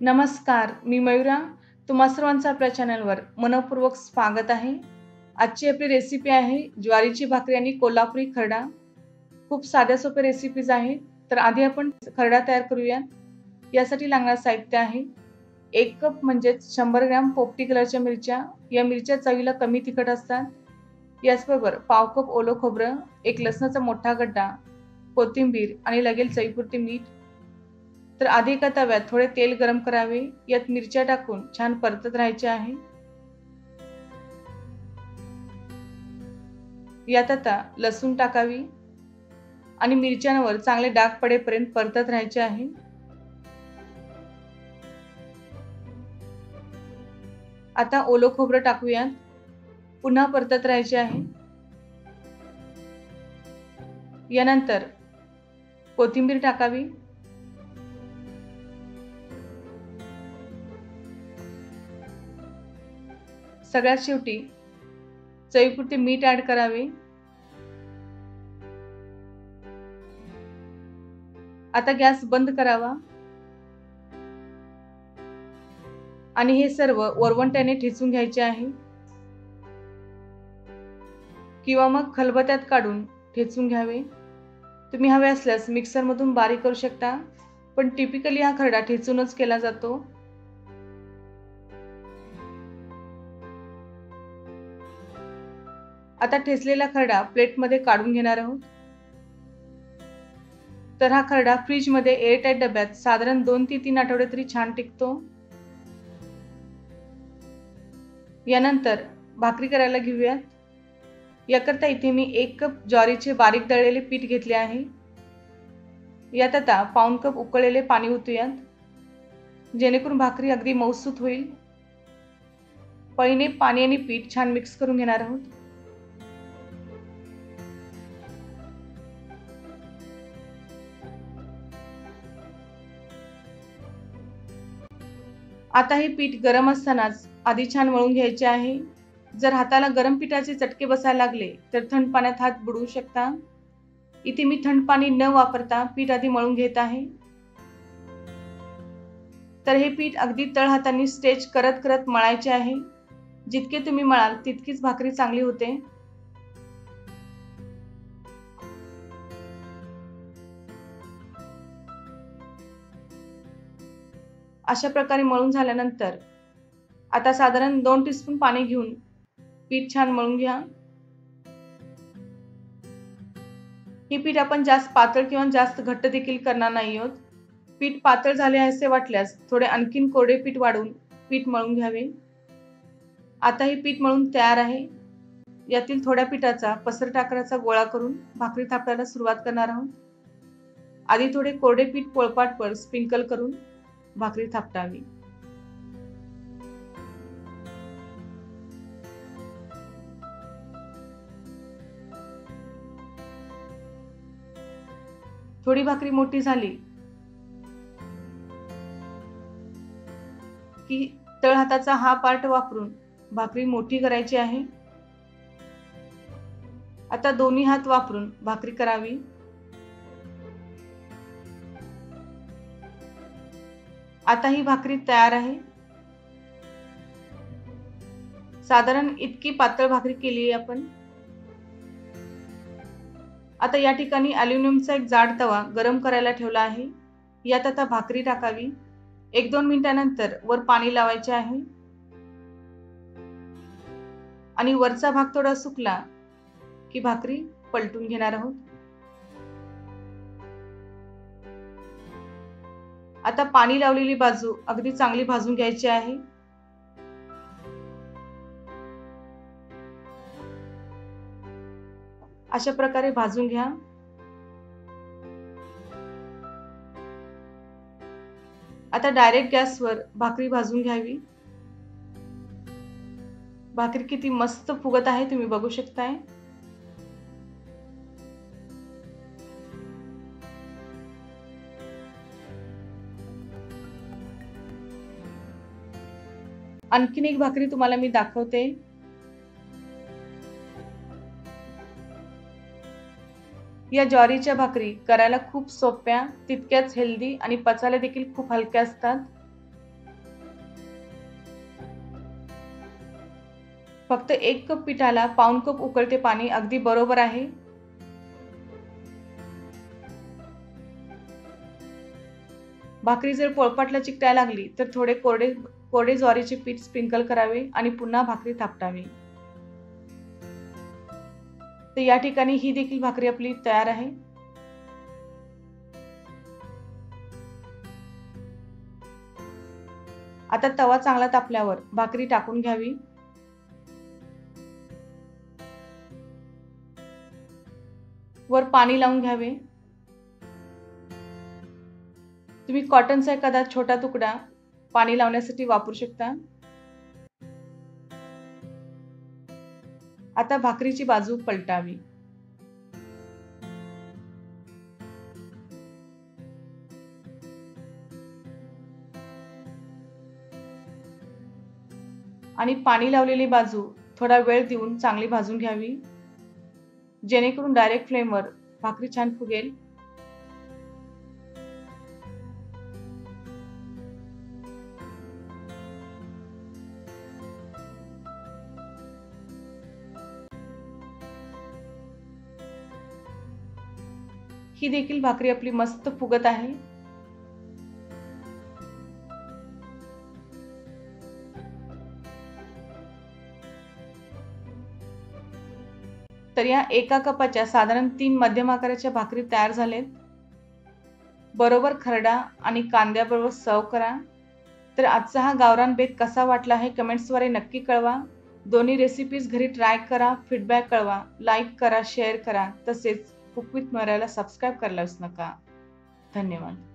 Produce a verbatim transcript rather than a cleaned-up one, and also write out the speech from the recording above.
नमस्कार, मी मयुरा. तुम्हा सर्वांचं आपल्या चॅनलवर मनःपूर्वक स्वागत आहे. आजची आपली रेसिपी आहे ज्वारीची भाकरी आणि कोल्हापुरी खरडा. खूप साध्या सोप्या रेसिपीज आहेत. तर आधी आपण खरडा तयार करूया. यासाठी लागणारं साहित्य आहे एक कप म्हणजे शंभर ग्रॅम पोपटी कलरच्या मिरच्या. या मिरच्या चवीला कमी तिखट असतात. याचबरोबर पाव कप ओलं खोबरं, एक लसणाचा मोठा गड्डा, कोथिंबीर आणि लागेल चवीपुरते मीठ. तर आधी एका तव्यात थोडे तेल गरम करावे. यात मिरच्या टाकून छान परतत राहायचे आहे. यात आता लसूण टाकावी आणि मिरच्यांवर चांगले डाग पडेपर्यंत परतत राहायचे आहे. आता ओलं खोबरं टाकूयात. पुन्हा परतत राहायचे आहे. यानंतर कोथिंबीर टाकावी. सगळ्यात शेवटी चवीपुरते मीठ ऍड करावे. आता गॅस बंद करावा आणि हे सर्व वरवंट्याने ठेचून घ्यायचे आहे किंवा मग खलबत्त्यात काढून ठेचून घ्यावे. तुम्ही हवे असल्यास मिक्सर मधून बारीक करू शकता, पण टिपिकली हा खरडा ठेचूनच केला जातो. आता ठेचलेला खरडा प्लेट मध्ये काढून घेणार आहोत. तर हा खरडा फ्रीज मध्ये एअरटाइट डब्यात साधारण दोन ते तीन आठवडे तरी छान टिकतो. यानंतर भाकरी करायला घेऊयात. याकरता इथे मी एक कप ज्वारीचे बारीक दळलेले पीठ घेतले आहे. यात आता पाऊण कप उकळलेले पाणी ओतूयात, जेणेकरून भाकरी अगदी मऊसूत होईल. पळीने पाणी आणि पीठ छान मिक्स करून घेणार आहोत. आता हे पीठ गरम असतानाच आधी छान मळून घ्यायचे आहे. जर हाताला गरम पिठाचे चटके बसायला लागले तर थंड पाण्यात हात बुडवू शकता. इथे मी थंड पाणी न वापरता पीठ आधी मळून घेत आहे. तर हे पीठ अगदी तळ हातांनी स्ट्रेच करत करत मळायचे आहे. जितके तुम्ही मळाल तितकीच भाकरी चांगली होते. अशा प्रकारे मळून झाल्यानंतर आता साधारण दोन टीस्पून पाणी घेऊन पीठ छान मळून घ्या. हे पीठ आपण जास्त पातळ किंवा जास्त घट्ट देखील करणार नाही आहोत. पीठ पातळ झाले असे वाटल्यास थोडे आणखीन कोरडे पीठ वाढवून पीठ मळून घ्यावे. आता हे पीठ मळून तयार आहे. यातील थोड्या पिठाचा पसरट आकाराचा गोळा करून भाकरी थापायला सुरुवात करणार आहोत. आधी थोडे कोरडे पीठ पोळपाटवर स्प्रिंकल करून भाकरी थापटावी. थोडी भाकरी मोठी झाली की तळ हाताचा हा पार्ट वापरून भाकरी मोठी करायची आहे. आता दोन्ही हात वापरून भाकरी करावी. आता ही भाकरी तयार आहे. साधारण इतकी पातळ भाकरी केली आहे आपण. आता या ठिकाणी अॅल्युमिनियमचा एक जाड तवा गरम करायला ठेवला आहे. यात आता भाकरी टाकावी. एक दोन मिनिटांनंतर वर पाणी लावायचे आहे आणि वरचा भाग थोडा सुकला की भाकरी पलटून घेणार आहोत. आता पाणी लावलेली बाजू अगदी चांगली भाजून घ्यायची आहे. अशा प्रकारे भाजून घ्या. आता डायरेक्ट गॅसवर भाकरी भाजून घ्यावी. भाकरी किती मस्त फुगत आहे तुम्ही बघू शकताय. आणखीन एक भाकरी तुम्हाला मी दाखवते. या ज्वारीच्या भाकरी करायला खूप सोप्या, तितक्याच हेल्दी आणि पचायला देखील खूप हलक्या असतात. फक्त एक कप पिठाला पाऊण कप उकळते पाणी अगदी बरोबर आहे. भाकरी जर पोळपाटला चिकटायला लागली तर थोडे कोरडे कोरडे ज्वारीचे पीठ स्प्रिंकल करावे आणि पुन्हा भाकरी थापटावी. तर या ठिकाणी ही देखील भाकरी आपली तयार आहे. आता तवा चांगला तापल्यावर भाकरी टाकून घ्यावी. वर पाणी लावून घ्यावे. तुम्ही कॉटनचा एखादा छोटा तुकडा पाणी लावण्यासाठी वापरू शकता. आता भाकरीची बाजू पलटावी. आणि पाणी लावलेली बाजू थोडा वेळ देऊन चांगली भाजून घ्यावी, जेणेकरून डायरेक्ट फ्लेमवर भाकरी छान फुगेल. ही देखील भाकरी आपली मस्त फुगत आहे. तर या एका कपाच्या साधारण तीन मध्यम आकाराच्या भाकरी तयार झालेत. बरोबर खरडा आणि कांद्याबरोबर सर्व करा. तर आजचा हा गावरान बेत कसा वाटला हे कमेंट्सद्वारे नक्की कळवा. दोन्ही रेसिपीज घरी ट्राय करा, फीडबॅक कळवा, लाईक करा, शेअर करा. तसेच कुक विथ मयुराला सबस्क्राईब करायला विसरू नका. धन्यवाद.